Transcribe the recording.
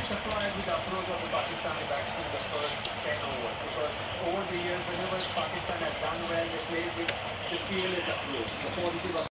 surprised with the approach of the Pakistani batsmen in the first 10 overs because over the years, whenever Pakistan has done well, they play with the fearless approach, the positive